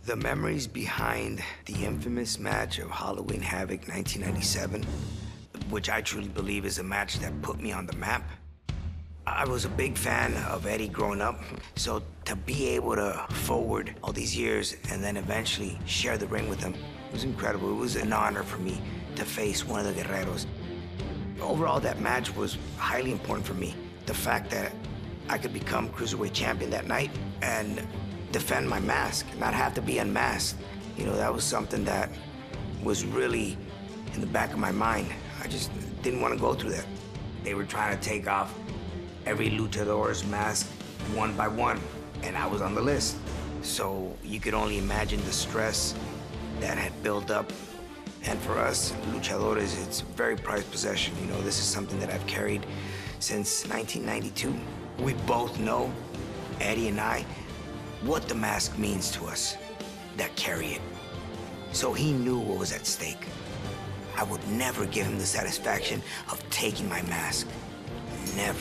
The memories behind the infamous match of Halloween Havoc 1997, which I truly believe is a match that put me on the map. I was a big fan of Eddie growing up, so to be able to forward all these years and then eventually share the ring with him was incredible. It was an honor for me to face one of the Guerreros. Overall, that match was highly important for me. The fact that I could become Cruiserweight champion that night and defend my mask, not have to be unmasked. You know, that was something that was really in the back of my mind. I just didn't want to go through that. They were trying to take off every luchador's mask one by one, and I was on the list. So you could only imagine the stress that had built up. And for us, luchadores, it's very prized possession. You know, this is something that I've carried since 1992. We both know, Eddie and I, what the mask means to us that carry it. So he knew what was at stake. I would never give him the satisfaction of taking my mask. Never.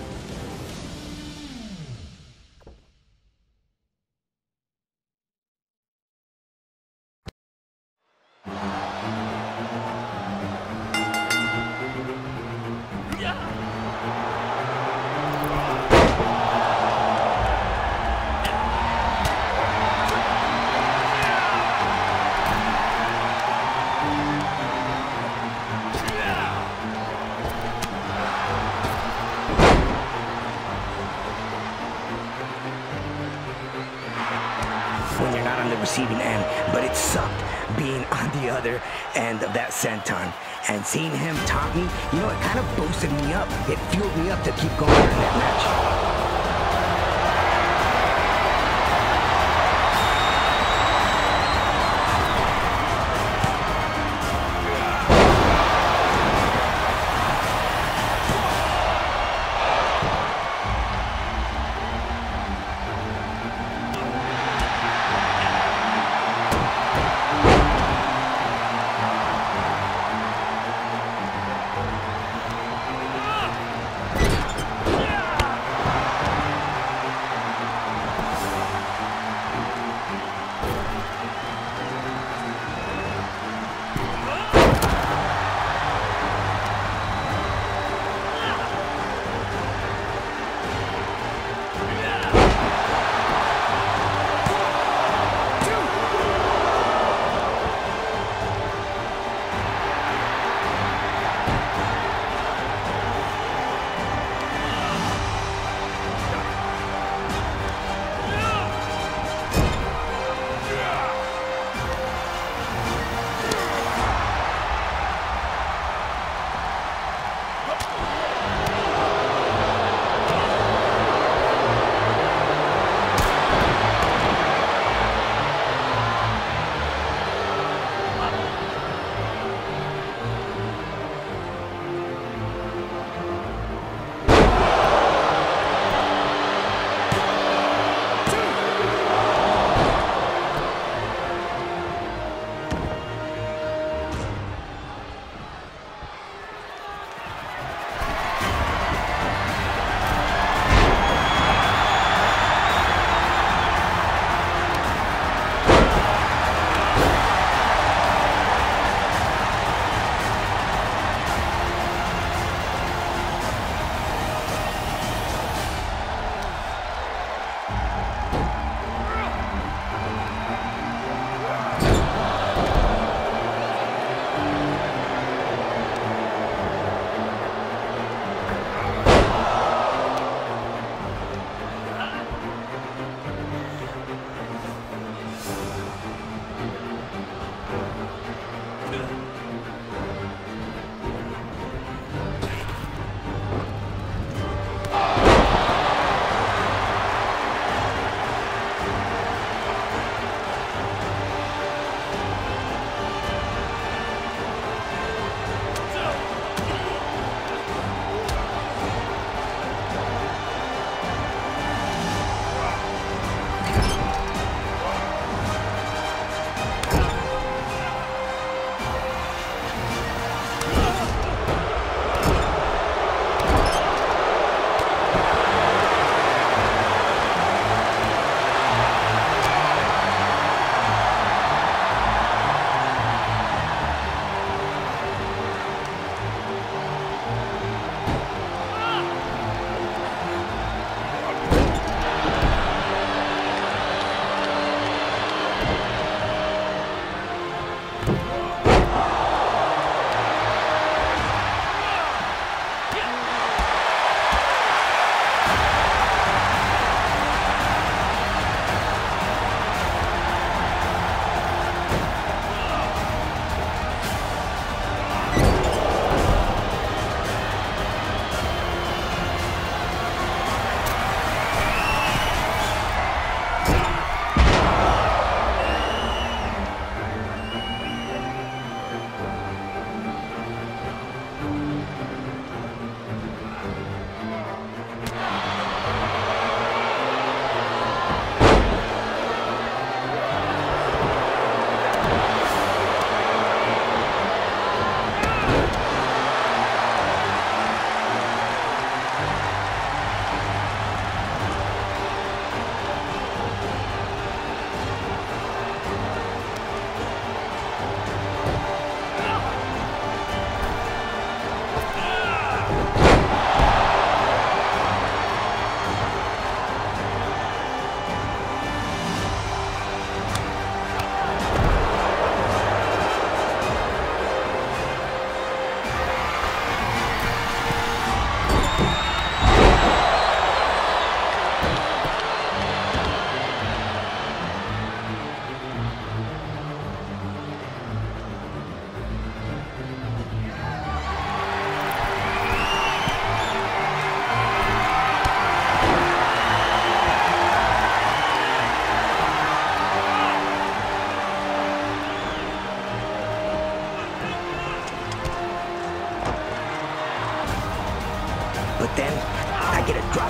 When you're not on the receiving end, but it sucked being on the other end of that senton. And seeing him taunt me, you know, it kind of boosted me up. It fueled me up to keep going in that match.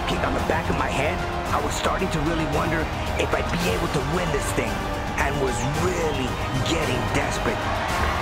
kick on the back of my head, I was starting to really wonder if I'd be able to win this thing, and was really getting desperate.